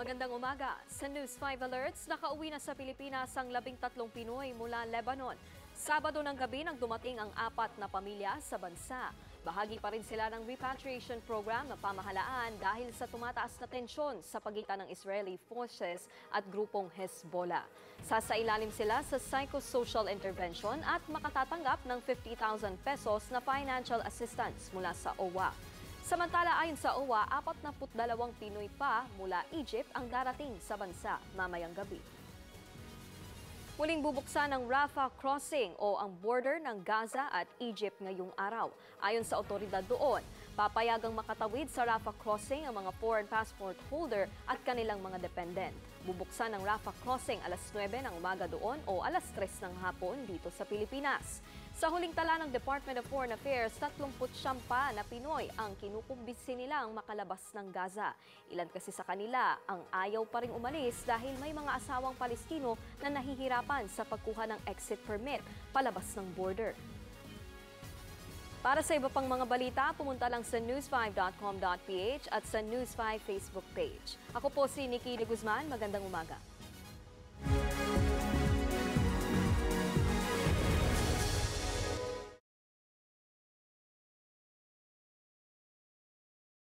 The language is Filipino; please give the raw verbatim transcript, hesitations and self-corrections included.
Magandang umaga. Sa News five Alerts, nakauwi na sa Pilipinas ang labing tatlong Pinoy mula Lebanon. Sabado ng gabi nang dumating ang apat na pamilya sa bansa. Bahagi pa rin sila ng repatriation program ng pamahalaan dahil sa tumataas na tensyon sa pagitan ng Israeli forces at grupong Hezbollah. Sasailalim sila sa psychosocial intervention at makatatanggap ng fifty thousand pesos na financial assistance mula sa O W A. Samantala, ayon sa O W A, apat na dalawang Pinoy pa mula Egypt ang darating sa bansa mamayang gabi. Muling bubuksan ang Rafah Crossing o ang border ng Gaza at Egypt ngayong araw. Ayon sa otoridad doon, papayagang makatawid sa Rafah Crossing ang mga foreign passport holder at kanilang mga dependent. Bubuksan ang Rafah Crossing alas nuwebe ng umaga doon o alas tres ng hapon dito sa Pilipinas. Sa huling tala ng Department of Foreign Affairs, tatlumput siyam pa na Pinoy ang kinukumbisi nilang makalabas ng Gaza. Ilan kasi sa kanila ang ayaw pa ring umalis dahil may mga asawang Palestino na nahihirapan sa pagkuha ng exit permit palabas ng border. Para sa iba pang mga balita, pumunta lang sa news five dot com dot p h at sa News five Facebook page. Ako po si Nikki de Guzman. Magandang umaga.